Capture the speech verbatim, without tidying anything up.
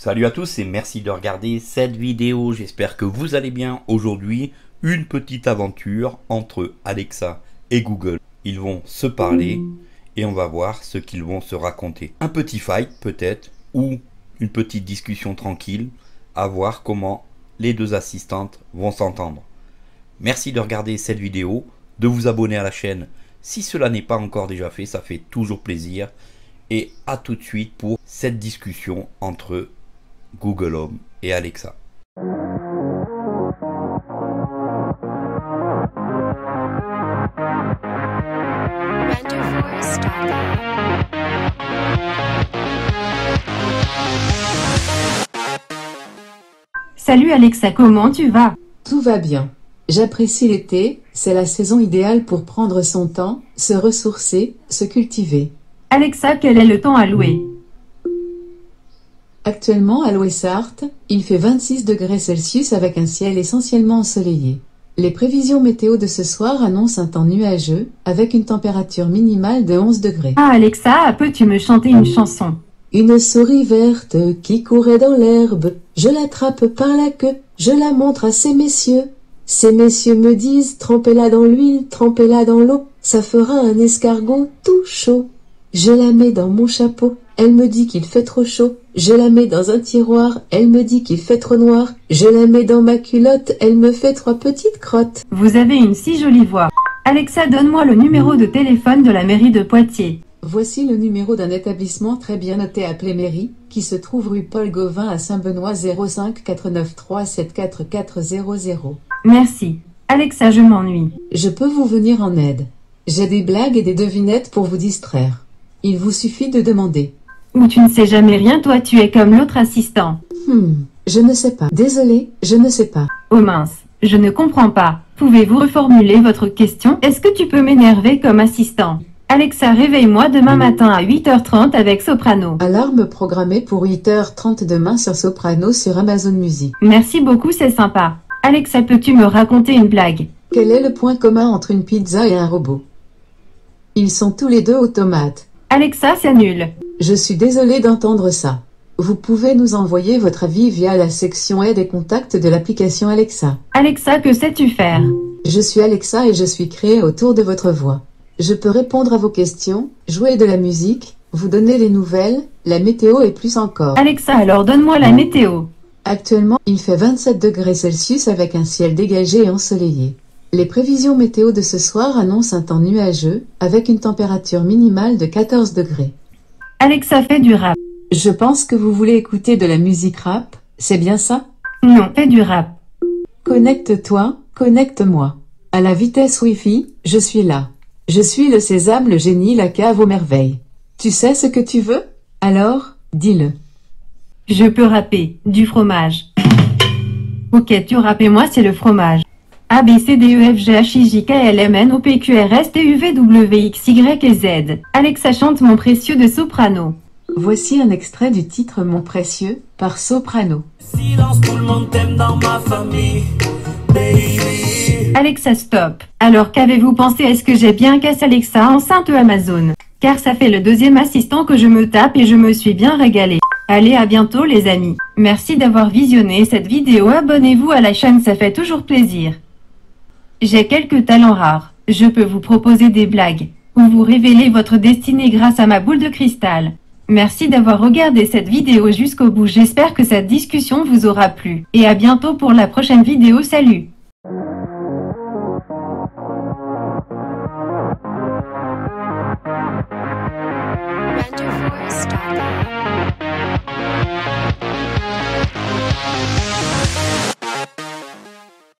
Salut à tous et merci de regarder cette vidéo, j'espère que vous allez bien. Aujourd'hui, une petite aventure entre Alexa et Google. Ils vont se parler et on va voir ce qu'ils vont se raconter. Un petit fight peut-être, ou une petite discussion tranquille, à voir comment les deux assistantes vont s'entendre. Merci de regarder cette vidéo, de vous abonner à la chaîne si cela n'est pas encore déjà fait, ça fait toujours plaisir. Et à tout de suite pour cette discussion entre Google Home et Alexa. Salut Alexa, comment tu vas? Tout va bien. J'apprécie l'été, c'est la saison idéale pour prendre son temps, se ressourcer, se cultiver. Alexa, quel est le temps à louer? Actuellement à Ouessart, il fait vingt-six degrés Celsius avec un ciel essentiellement ensoleillé. Les prévisions météo de ce soir annoncent un temps nuageux, avec une température minimale de onze degrés. Ah Alexa, peux-tu me chanter une chanson? Une souris verte qui courait dans l'herbe, je l'attrape par la queue, je la montre à ces messieurs. Ces messieurs me disent, trempez-la dans l'huile, trempez-la dans l'eau, ça fera un escargot tout chaud. Je la mets dans mon chapeau, elle me dit qu'il fait trop chaud. Je la mets dans un tiroir, elle me dit qu'il fait trop noir. Je la mets dans ma culotte, elle me fait trois petites crottes. Vous avez une si jolie voix. Alexa, donne-moi le numéro de téléphone de la mairie de Poitiers. Voici le numéro d'un établissement très bien noté appelé Mairie, qui se trouve rue Paul Gauvin à Saint-Benoît zéro cinq quatre neuf trois sept quatre quatre zéro zéro. Merci. Alexa, je m'ennuie. Je peux vous venir en aide. J'ai des blagues et des devinettes pour vous distraire. Il vous suffit de demander. Ou tu ne sais jamais rien, toi tu es comme l'autre assistant. Hmm, je ne sais pas. Désolé, je ne sais pas. Oh mince, je ne comprends pas. Pouvez-vous reformuler votre question? Est-ce que tu peux m'énerver comme assistant? Alexa, réveille-moi demain matin à huit heures trente avec Soprano. Alarme programmée pour huit heures trente demain sur Soprano sur Amazon Music. Merci beaucoup, c'est sympa. Alexa, peux-tu me raconter une blague? Quel est le point commun entre une pizza et un robot? Ils sont tous les deux automates. Alexa, c'est nul. Je suis désolé d'entendre ça. Vous pouvez nous envoyer votre avis via la section aide et contacts de l'application Alexa. Alexa, que sais-tu faire? Je suis Alexa et je suis créée autour de votre voix. Je peux répondre à vos questions, jouer de la musique, vous donner les nouvelles, la météo et plus encore. Alexa, alors donne-moi la météo. Actuellement, il fait vingt-sept degrés Celsius avec un ciel dégagé et ensoleillé. Les prévisions météo de ce soir annoncent un temps nuageux, avec une température minimale de quatorze degrés. Alexa, fait du rap. Je pense que vous voulez écouter de la musique rap, c'est bien ça? Non, fais du rap. Connecte-toi, connecte-moi. À la vitesse Wi-Fi, je suis là. Je suis le sésame, le génie, la cave aux merveilles. Tu sais ce que tu veux? Alors, dis-le. Je peux rapper, du fromage. Ok, tu rappes et moi c'est le fromage. A, B, C, D, E, F, G, H, I, J, K, L, M, N, O, P, Q, R, S, T, U, V, W, X, Y et Z. Alexa, chante Mon précieux de Soprano. Voici un extrait du titre Mon précieux, par Soprano. Silence, tout le monde t'aime dans ma famille, baby. Alexa, stop. Alors qu'avez-vous pensé? Est-ce que j'ai bien cassé Alexa enceinte Amazon? Car ça fait le deuxième assistant que je me tape et je me suis bien régalé. Allez, à bientôt les amis. Merci d'avoir visionné cette vidéo, abonnez-vous à la chaîne, ça fait toujours plaisir. J'ai quelques talents rares. Je peux vous proposer des blagues, ou vous révéler votre destinée grâce à ma boule de cristal. Merci d'avoir regardé cette vidéo jusqu'au bout, j'espère que cette discussion vous aura plu. Et à bientôt pour la prochaine vidéo, salut!